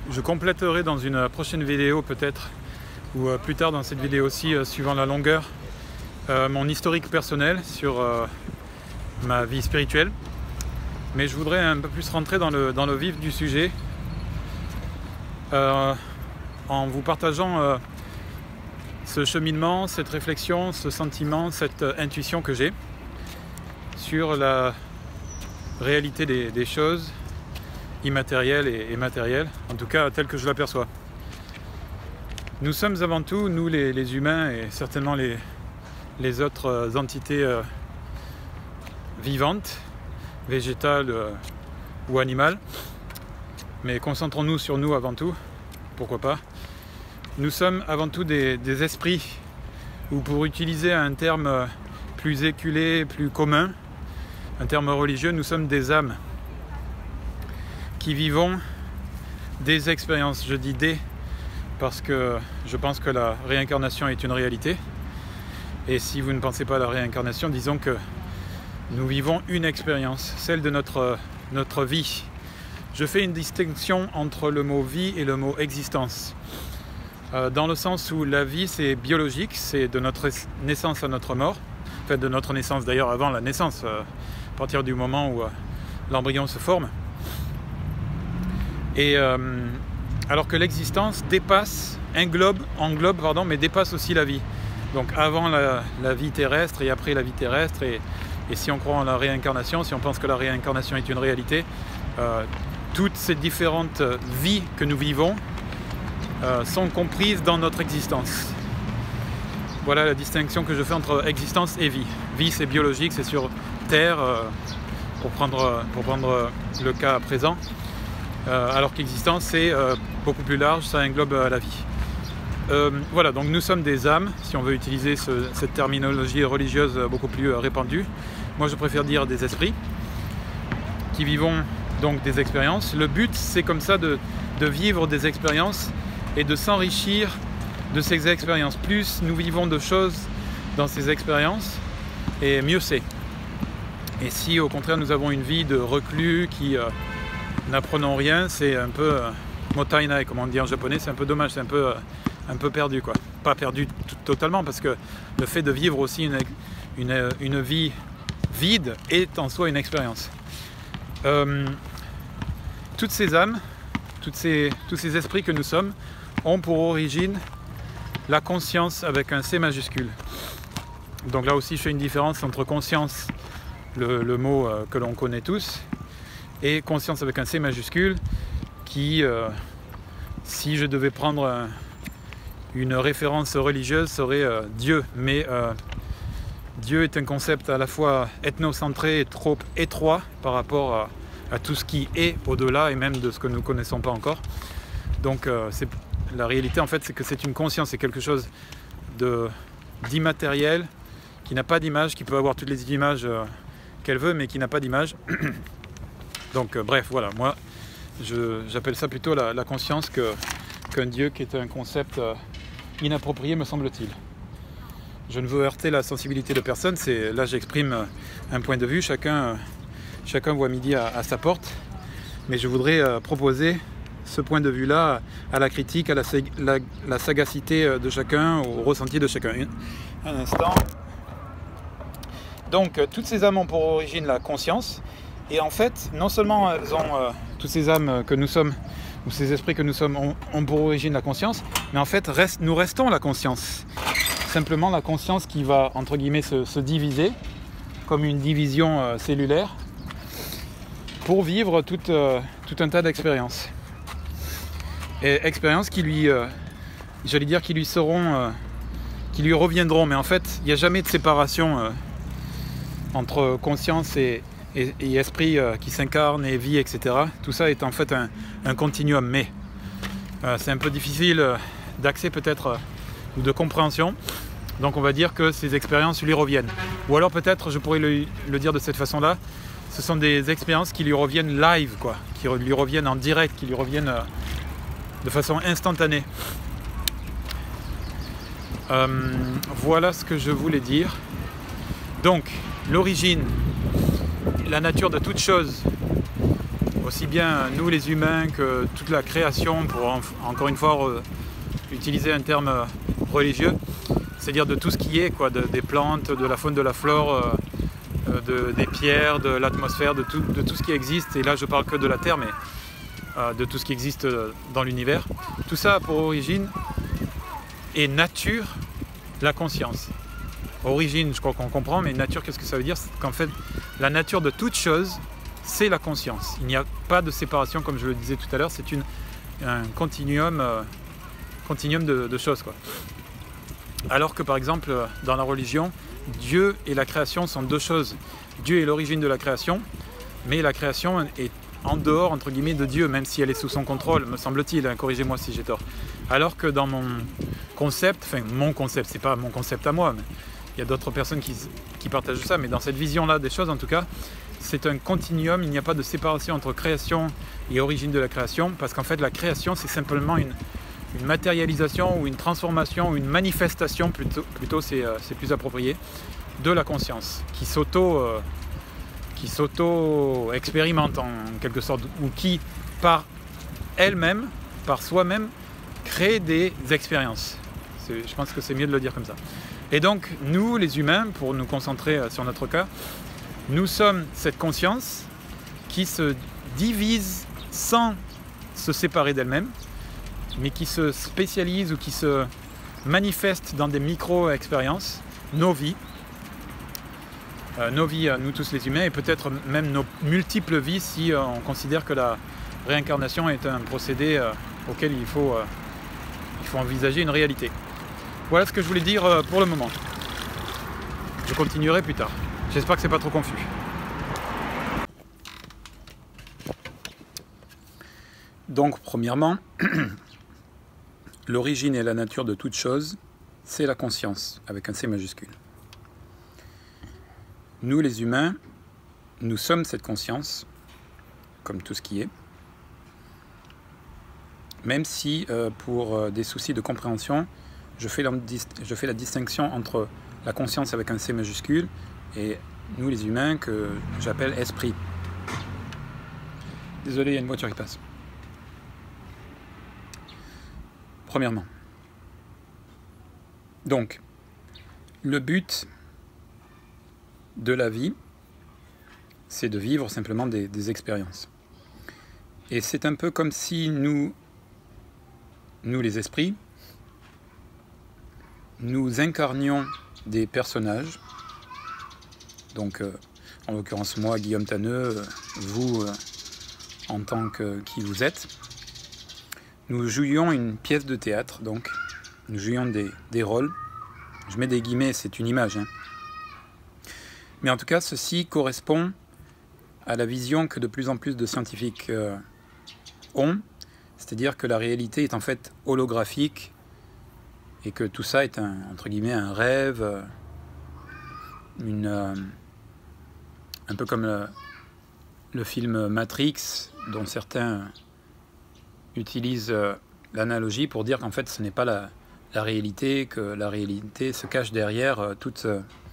Je compléterai dans une prochaine vidéo peut-être, ou plus tard dans cette vidéo aussi, suivant la longueur, mon historique personnel sur ma vie spirituelle. Mais je voudrais un peu plus rentrer dans le vif du sujet en vous partageant ce cheminement, cette réflexion, ce sentiment, cette intuition que j'ai sur la réalité des choses immatérielles et matérielles, en tout cas telles que je l'aperçois. Nous sommes avant tout, nous les humains et certainement les autres entités vivantes, végétales ou animales, mais concentrons-nous sur nous avant tout, pourquoi pas. Nous sommes avant tout des esprits, ou pour utiliser un terme plus éculé, plus commun, un terme religieux, nous sommes des âmes qui vivons des expériences. Je dis des parce que je pense que la réincarnation est une réalité. Et si vous ne pensez pas à la réincarnation, disons que nous vivons une expérience, celle de notre vie. Je fais une distinction entre le mot vie et le mot existence. Dans le sens où la vie c'est biologique, c'est de notre naissance à notre mort, en fait de notre naissance d'ailleurs avant la naissance, à partir du moment où l'embryon se forme. Et alors que l'existence englobe, mais dépasse aussi la vie. Donc avant la vie terrestre et après la vie terrestre, et si on croit en la réincarnation, si on pense que la réincarnation est une réalité, toutes ces différentes vies que nous vivons sont comprises dans notre existence. Voilà la distinction que je fais entre existence et vie. Vie c'est biologique, c'est sur Terre, pour prendre le cas présent, alors qu'existence c'est beaucoup plus large, ça englobe la vie. Voilà, donc nous sommes des âmes, si on veut utiliser cette terminologie religieuse beaucoup plus répandue. Moi je préfère dire des esprits, qui vivons donc des expériences. Le but c'est comme ça de vivre des expériences et de s'enrichir de ces expériences. Plus nous vivons de choses dans ces expériences, et mieux c'est. Et si au contraire nous avons une vie de reclus qui n'apprenons rien, c'est un peu mottainai, comme on dit en japonais, c'est un peu dommage, c'est un peu perdu quoi. Pas perdu totalement, parce que le fait de vivre aussi une vie vide est en soi une expérience. Toutes ces âmes, tous ces esprits que nous sommes ont pour origine la conscience avec un C majuscule. Donc là aussi je fais une différence entre conscience, le mot que l'on connaît tous, et conscience avec un C majuscule qui, si je devais prendre une référence religieuse, serait Dieu. Mais Dieu est un concept à la fois ethnocentré et trop étroit par rapport à tout ce qui est au-delà et même de ce que nous ne connaissons pas encore. Donc la réalité en fait c'est que c'est une conscience, c'est quelque chose d'immatériel, qui n'a pas d'image, qui peut avoir toutes les images qu'elle veut mais qui n'a pas d'image. Donc bref, voilà, moi j'appelle ça plutôt la conscience qu'un Dieu, qui est un concept inapproprié me semble-t-il. Je ne veux heurter la sensibilité de personne, là j'exprime un point de vue, chacun voit midi à sa porte, mais je voudrais proposer ce point de vue-là à la critique, à la sagacité de chacun, au ressenti de chacun. Un instant. Donc toutes ces âmes ont pour origine la conscience, et en fait non seulement elles ont toutes ces âmes que nous sommes, ou ces esprits que nous sommes ont pour origine la conscience, mais en fait nous restons la conscience. Simplement la conscience qui va entre guillemets se diviser comme une division cellulaire pour vivre tout un tas d'expériences. Et expériences qui lui, j'allais dire, qui lui reviendront, mais en fait il n'y a jamais de séparation entre conscience et esprit qui s'incarne et vie, etc. Tout ça est en fait un continuum, mais c'est un peu difficile d'accès peut-être ou de compréhension. Donc on va dire que ces expériences lui reviennent. Ou alors peut-être, je pourrais le dire de cette façon-là, ce sont des expériences qui lui reviennent live, quoi, qui lui reviennent en direct, qui lui reviennent de façon instantanée. Voilà ce que je voulais dire. Donc, l'origine, la nature de toute chose aussi bien nous les humains que toute la création, pour encore une fois utiliser un terme religieux, c'est-à-dire de tout ce qui est, quoi, des plantes, de la faune, de la flore, des pierres, de l'atmosphère, de tout ce qui existe, et là je parle que de la Terre, mais de tout ce qui existe dans l'univers. Tout ça a pour origine et nature la conscience. Origine, je crois qu'on comprend, mais nature, qu'est-ce que ça veut dire? C'est qu'en fait, la nature de toute chose, c'est la conscience. Il n'y a pas de séparation, comme je le disais tout à l'heure, c'est un continuum de choses, quoi. Alors que par exemple, dans la religion, Dieu et la création sont deux choses. Dieu est l'origine de la création, mais la création est en dehors, entre guillemets, de Dieu, même si elle est sous son contrôle, me semble-t-il, hein, corrigez-moi si j'ai tort. Alors que dans mon concept, c'est pas mon concept à moi, mais il y a d'autres personnes qui partagent ça, mais dans cette vision-là des choses, en tout cas, c'est un continuum, il n'y a pas de séparation entre création et origine de la création, parce qu'en fait, la création, c'est simplement une matérialisation ou une transformation ou une manifestation, plutôt c'est plus approprié, de la conscience, qui s'auto-expérimente en quelque sorte, ou qui, par elle-même, par soi-même, crée des expériences. Je pense que c'est mieux de le dire comme ça. Et donc, nous, les humains, pour nous concentrer sur notre cas, nous sommes cette conscience qui se divise sans se séparer d'elle-même, mais qui se spécialise ou qui se manifeste dans des micro-expériences, nos vies, nous tous les humains, et peut-être même nos multiples vies si on considère que la réincarnation est un procédé auquel il faut envisager une réalité. Voilà ce que je voulais dire pour le moment. Je continuerai plus tard. J'espère que c'est pas trop confus. Donc, premièrement, l'origine et la nature de toute chose, c'est la conscience, avec un C majuscule. Nous, les humains, nous sommes cette conscience, comme tout ce qui est, même si, pour des soucis de compréhension, je fais la distinction entre la conscience avec un C majuscule et nous, les humains, que j'appelle esprit. Désolé, il y a une voiture qui passe. Premièrement. Donc, le but de la vie, c'est de vivre simplement des expériences. Et c'est un peu comme si nous les esprits, nous incarnions des personnages. Donc, en l'occurrence, moi, Guillaume Tanneux, vous, en tant que qui vous êtes, nous jouions une pièce de théâtre, donc nous jouions des rôles. Je mets des guillemets, c'est une image, hein. Mais en tout cas, ceci correspond à la vision que de plus en plus de scientifiques ont, c'est-à-dire que la réalité est en fait holographique et que tout ça est entre guillemets un rêve, un peu comme le film Matrix, dont certains utilisent l'analogie pour dire qu'en fait ce n'est pas la réalité, que la réalité se cache derrière toute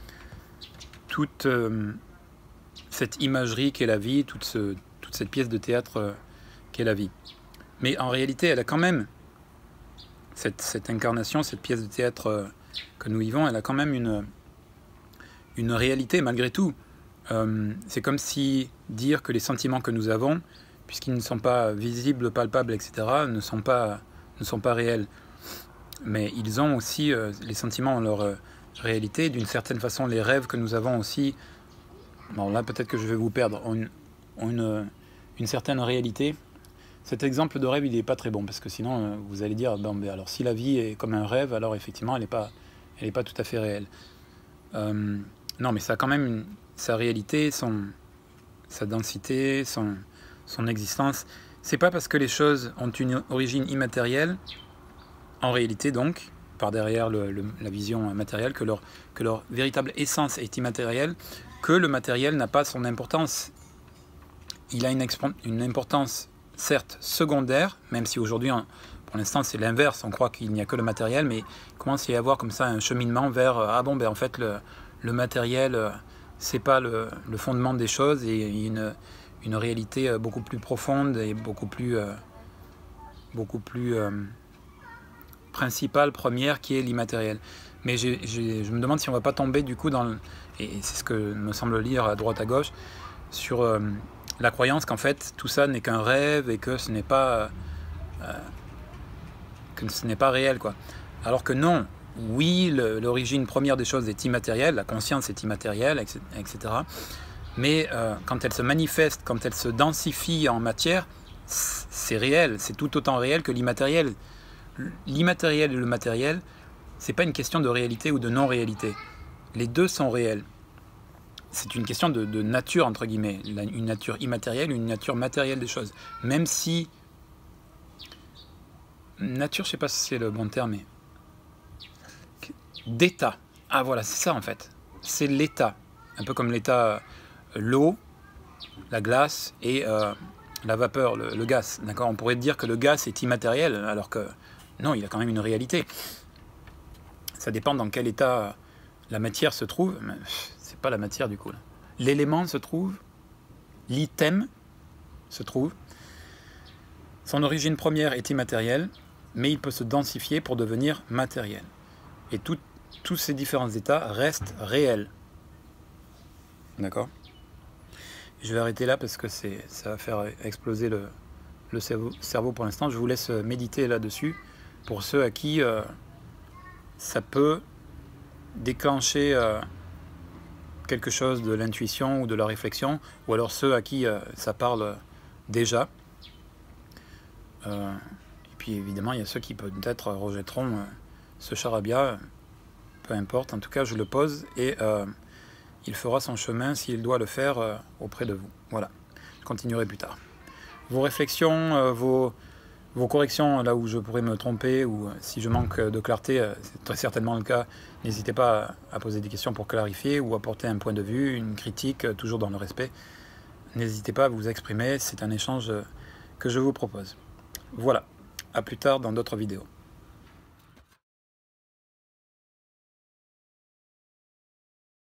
cette imagerie qu'est la vie, toute cette pièce de théâtre qu'est la vie. Mais en réalité, elle a quand même, cette incarnation, cette pièce de théâtre que nous vivons, elle a quand même une réalité malgré tout. C'est comme si dire que les sentiments que nous avons, puisqu'ils ne sont pas visibles, palpables, etc., ne sont pas réels. Mais ils ont aussi, les sentiments ont leur réalité, d'une certaine façon les rêves que nous avons aussi, bon là peut-être que je vais vous perdre, ont une certaine réalité. Cet exemple de rêve il n'est pas très bon, parce que sinon vous allez dire, bon, ben, alors si la vie est comme un rêve, alors effectivement elle n'est pas tout à fait réelle. Non, mais ça a quand même sa réalité, sa densité, son existence. C'est pas parce que les choses ont une origine immatérielle, en réalité donc, par derrière la vision matérielle, que leur véritable essence est immatérielle, que le matériel n'a pas son importance. Il a une importance, certes, secondaire, même si aujourd'hui, pour l'instant, c'est l'inverse. On croit qu'il n'y a que le matériel, mais il commence à y avoir comme ça un cheminement vers ah bon, ben en fait, le matériel, c'est pas le fondement des choses, et une réalité beaucoup plus profonde et beaucoup plus principale, première, qui est l'immatériel. Mais je me demande si on ne va pas tomber du coup dans et c'est ce que me semble lire à droite à gauche, sur la croyance qu'en fait tout ça n'est qu'un rêve et que ce n'est pas réel, quoi. Alors que non, oui, l'origine première des choses est immatérielle, la conscience est immatérielle, etc. Mais quand elle se manifeste, quand elle se densifie en matière, c'est réel, c'est tout autant réel que l'immatériel. L'immatériel et le matériel, c'est pas une question de réalité ou de non-réalité. Les deux sont réels. C'est une question de nature, entre guillemets, une nature immatérielle, une nature matérielle des choses. Même si... Nature, je sais pas si c'est le bon terme, mais... d'état. Ah voilà, c'est ça en fait. C'est l'état. Un peu comme l'état, l'eau, la glace et la vapeur, le gaz. D'accord ? On pourrait dire que le gaz est immatériel, alors que non, il a quand même une réalité. Ça dépend dans quel état la matière se trouve. Mais c'est pas la matière du coup. L'élément se trouve, l'item se trouve. Son origine première est immatérielle, mais il peut se densifier pour devenir matériel. Et tous ces différents états restent réels. D'accord ? Je vais arrêter là parce que ça va faire exploser le cerveau pour l'instant. Je vous laisse méditer là-dessus. Pour ceux à qui ça peut déclencher quelque chose de l'intuition ou de la réflexion, ou alors ceux à qui ça parle déjà. Et puis évidemment, il y a ceux qui peut-être rejetteront ce charabia. Peu importe, en tout cas je le pose et il fera son chemin s'il doit le faire auprès de vous. Voilà, je continuerai plus tard. Vos réflexions, vos corrections là où je pourrais me tromper ou si je manque de clarté, c'est très certainement le cas, n'hésitez pas à poser des questions pour clarifier ou apporter un point de vue, une critique, toujours dans le respect. N'hésitez pas à vous exprimer, c'est un échange que je vous propose. Voilà, à plus tard dans d'autres vidéos.